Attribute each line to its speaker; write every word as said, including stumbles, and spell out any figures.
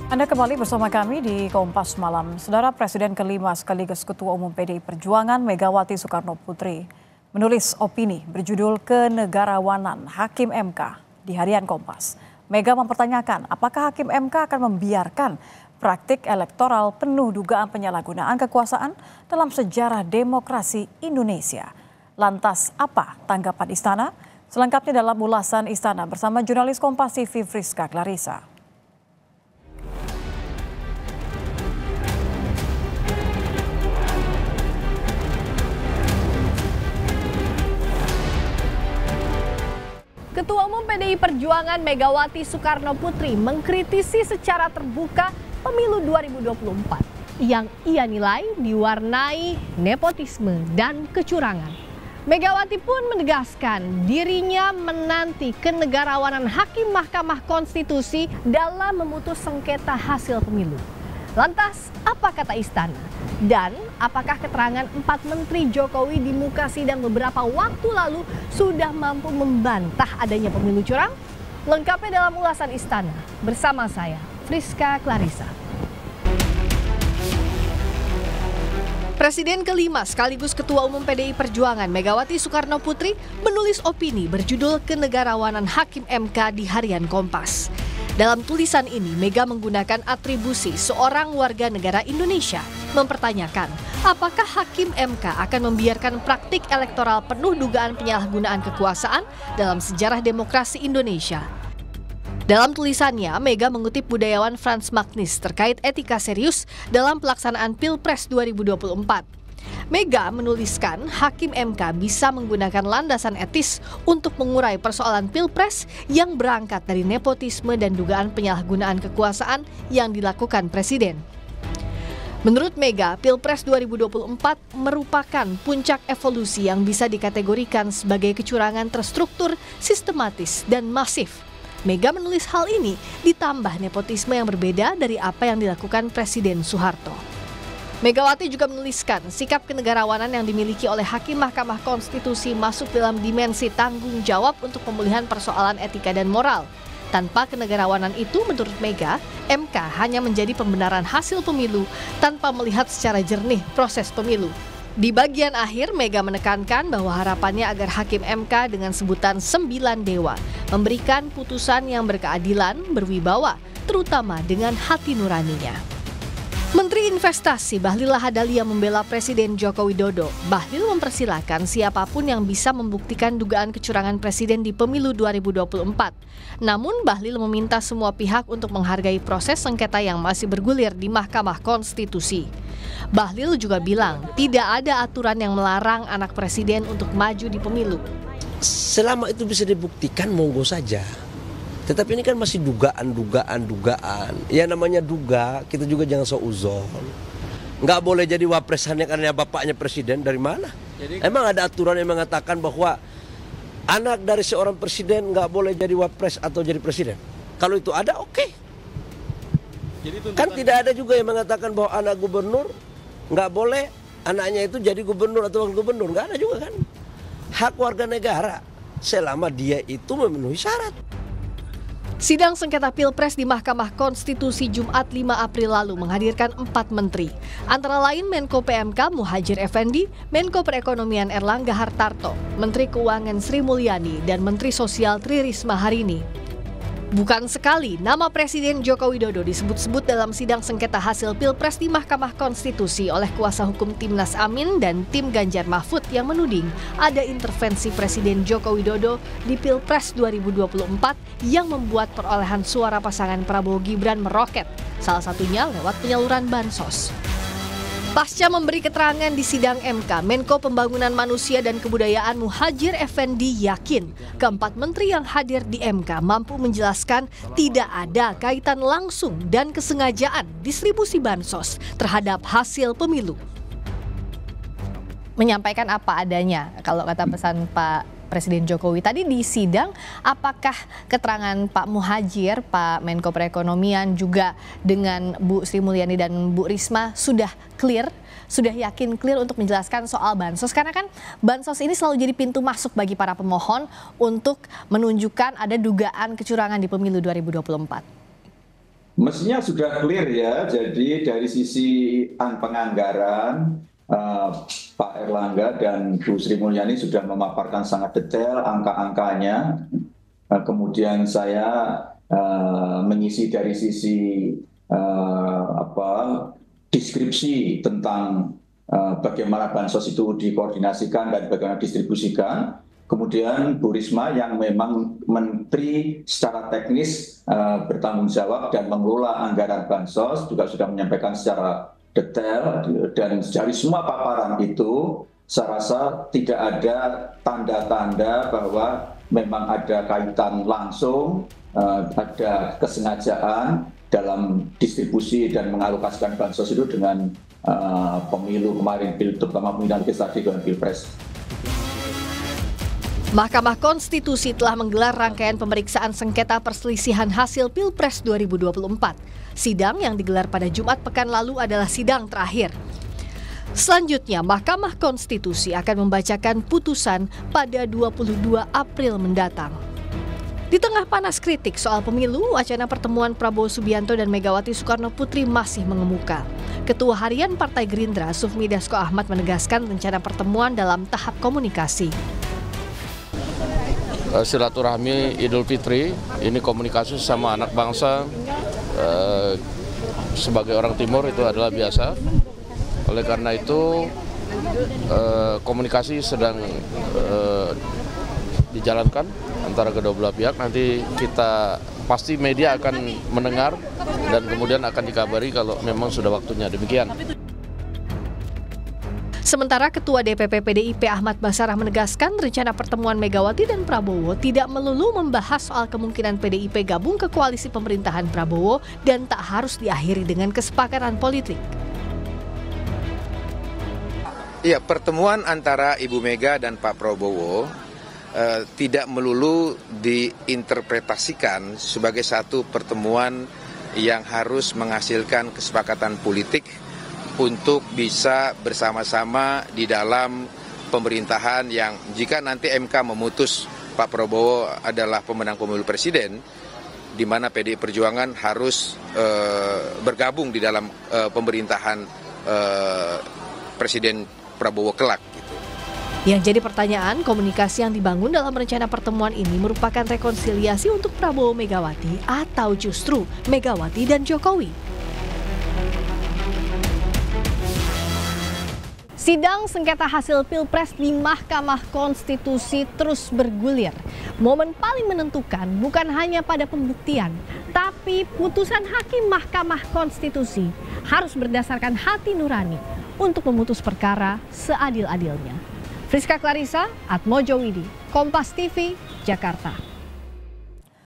Speaker 1: Anda kembali bersama kami di Kompas Malam. Saudara Presiden kelima sekaligus Ketua Umum P D I Perjuangan Megawati Soekarno Putri menulis opini berjudul Kenegarawanan Hakim M K di harian Kompas. Mega mempertanyakan apakah Hakim M K akan membiarkan praktik elektoral penuh dugaan penyalahgunaan kekuasaan dalam sejarah demokrasi Indonesia. Lantas apa tanggapan Istana? Selengkapnya dalam ulasan Istana bersama jurnalis Kompas T V Friska Clarissa.
Speaker 2: Ketua Umum P D I Perjuangan Megawati Soekarno Putri mengkritisi secara terbuka pemilu dua ribu dua puluh empat yang ia nilai diwarnai nepotisme dan kecurangan. Megawati pun menegaskan dirinya menanti kenegarawanan Hakim Mahkamah Konstitusi dalam memutus sengketa hasil pemilu. Lantas, apa kata Istana? Dan apakah keterangan empat Menteri Jokowi di muka sidang beberapa waktu lalu sudah mampu membantah adanya pemilu curang? Lengkapnya dalam ulasan Istana bersama saya, Friska Clarissa. Presiden kelima sekaligus Ketua Umum P D I Perjuangan Megawati Soekarno Putri menulis opini berjudul Kenegarawanan Hakim M K di harian Kompas. Dalam tulisan ini, Mega menggunakan atribusi seorang warga negara Indonesia, mempertanyakan apakah Hakim M K akan membiarkan praktik elektoral penuh dugaan penyalahgunaan kekuasaan dalam sejarah demokrasi Indonesia. Dalam tulisannya, Mega mengutip budayawan Frans Magnis terkait etika serius dalam pelaksanaan Pilpres dua ribu dua puluh empat. Mega menuliskan Hakim M K bisa menggunakan landasan etis untuk mengurai persoalan Pilpres yang berangkat dari nepotisme dan dugaan penyalahgunaan kekuasaan yang dilakukan Presiden. Menurut Mega, Pilpres dua ribu dua puluh empat merupakan puncak evolusi yang bisa dikategorikan sebagai kecurangan terstruktur, sistematis, dan masif. Mega menulis hal ini ditambah nepotisme yang berbeda dari apa yang dilakukan Presiden Soeharto. Megawati juga menuliskan sikap kenegarawanan yang dimiliki oleh Hakim Mahkamah Konstitusi masuk dalam dimensi tanggung jawab untuk pemulihan persoalan etika dan moral. Tanpa kenegarawanan itu, menurut Mega, M K hanya menjadi pembenaran hasil pemilu tanpa melihat secara jernih proses pemilu. Di bagian akhir, Mega menekankan bahwa harapannya agar Hakim M K dengan sebutan sembilan dewa memberikan putusan yang berkeadilan, berwibawa, terutama dengan hati nuraninya. Menteri Investasi Bahlil Lahadalia membela Presiden Joko Widodo. Bahlil mempersilahkan siapapun yang bisa membuktikan dugaan kecurangan Presiden di pemilu dua ribu dua puluh empat. Namun Bahlil meminta semua pihak untuk menghargai proses sengketa yang masih bergulir di Mahkamah Konstitusi. Bahlil juga bilang tidak ada aturan yang melarang anak Presiden untuk maju di pemilu.
Speaker 3: Selama itu bisa dibuktikan, monggo saja. Tetapi ini kan masih dugaan, dugaan, dugaan. Ya namanya duga, kita juga jangan seuzon. Nggak boleh jadi wapres hanya karena bapaknya presiden, dari mana? Jadi, emang ada aturan yang mengatakan bahwa anak dari seorang presiden nggak boleh jadi wapres atau jadi presiden? Kalau itu ada, oke. Okay. Kan tidak ada juga yang mengatakan bahwa anak gubernur nggak boleh anaknya itu jadi gubernur atau wakil gubernur. Nggak ada juga kan. Hak warga negara selama dia itu memenuhi syarat.
Speaker 2: Sidang sengketa Pilpres di Mahkamah Konstitusi Jumat lima April lalu menghadirkan empat menteri. Antara lain Menko P M K Muhadjir Effendi, Menko Perekonomian Erlangga Hartarto, Menteri Keuangan Sri Mulyani, dan Menteri Sosial Tri Risma Harini. Bukan sekali nama Presiden Joko Widodo disebut-sebut dalam sidang sengketa hasil Pilpres di Mahkamah Konstitusi oleh kuasa hukum Timnas Amin dan tim Ganjar Mahfud yang menuding ada intervensi Presiden Joko Widodo di Pilpres dua ribu dua puluh empat yang membuat perolehan suara pasangan Prabowo Gibran meroket, salah satunya lewat penyaluran bansos. Pasca memberi keterangan di sidang M K, Menko Pembangunan Manusia dan Kebudayaan Muhadjir Effendi yakin keempat menteri yang hadir di M K mampu menjelaskan tidak ada kaitan langsung dan kesengajaan distribusi bansos terhadap hasil pemilu. Menyampaikan apa adanya, kalau kata pesan Pak Presiden Jokowi tadi di sidang, apakah keterangan Pak Muhadjir, Pak Menko Perekonomian juga dengan Bu Sri Mulyani dan Bu Risma sudah clear, sudah yakin clear untuk menjelaskan soal bansos? Karena kan bansos ini selalu jadi pintu masuk bagi para pemohon untuk menunjukkan ada dugaan kecurangan di pemilu dua ribu dua puluh empat.
Speaker 4: Mestinya sudah clear ya, jadi dari sisi penganggaran, uh, Pak Erlangga dan Bu Sri Mulyani sudah memaparkan sangat detail angka-angkanya. Uh, kemudian saya uh, mengisi dari sisi uh, apa, deskripsi tentang uh, bagaimana bansos itu dikoordinasikan dan bagaimana distribusikan. Kemudian Bu Risma yang memang menteri secara teknis uh, bertanggung jawab dan mengelola anggaran bansos juga sudah menyampaikan secara detail, dan dari semua paparan itu saya rasa tidak ada tanda-tanda bahwa memang ada kaitan langsung, uh, ada kesengajaan dalam distribusi dan mengalokasikan bansos itu dengan uh, pemilu kemarin, terutama pemilihan legislatif dan pilpres.
Speaker 2: Mahkamah Konstitusi telah menggelar rangkaian pemeriksaan sengketa perselisihan hasil Pilpres dua ribu dua puluh empat. Sidang yang digelar pada Jumat pekan lalu adalah sidang terakhir. Selanjutnya, Mahkamah Konstitusi akan membacakan putusan pada dua puluh dua April mendatang. Di tengah panas kritik soal pemilu, wacana pertemuan Prabowo Subianto dan Megawati Soekarno Putri masih mengemuka. Ketua Harian Partai Gerindra, Sufmi Dasko Ahmad, menegaskan rencana pertemuan dalam tahap komunikasi.
Speaker 5: Silaturahmi Idul Fitri, ini komunikasi sama anak bangsa eh, sebagai orang Timur itu adalah biasa. Oleh karena itu eh, komunikasi sedang eh, dijalankan antara kedua belah pihak. Nanti kita pasti media akan mendengar dan kemudian akan dikabari kalau memang sudah waktunya. Demikian.
Speaker 2: Sementara Ketua D P P P D I P Ahmad Basarah menegaskan rencana pertemuan Megawati dan Prabowo tidak melulu membahas soal kemungkinan P D I P gabung ke koalisi pemerintahan Prabowo dan tak harus diakhiri dengan kesepakatan politik.
Speaker 6: Iya, pertemuan antara Ibu Mega dan Pak Prabowo eh, tidak melulu diinterpretasikan sebagai satu pertemuan yang harus menghasilkan kesepakatan politik untuk bisa bersama-sama di dalam pemerintahan yang jika nanti M K memutus Pak Prabowo adalah pemenang pemilu presiden, di mana P D I Perjuangan harus uh, bergabung di dalam uh, pemerintahan uh, Presiden Prabowo kelak.
Speaker 2: Yang jadi pertanyaan, komunikasi yang dibangun dalam rencana pertemuan ini merupakan rekonsiliasi untuk Prabowo Megawati atau justru Megawati dan Jokowi? Sidang sengketa hasil Pilpres di Mahkamah Konstitusi terus bergulir. Momen paling menentukan bukan hanya pada pembuktian, tapi putusan hakim Mahkamah Konstitusi harus berdasarkan hati nurani untuk memutus perkara seadil-adilnya. Friska Clarissa, Atmojo Widi, Kompas T V, Jakarta.